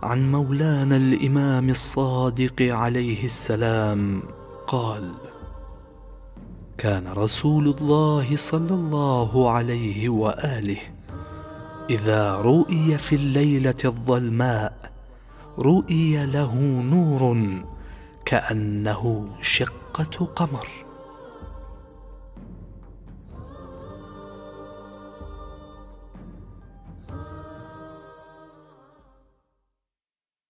عن مولانا الإمام الصادق عليه السلام قال: كان رسول الله صلى الله عليه وآله إذا رؤي في الليلة الظلماء رؤي له نور كأنه شقة قمر،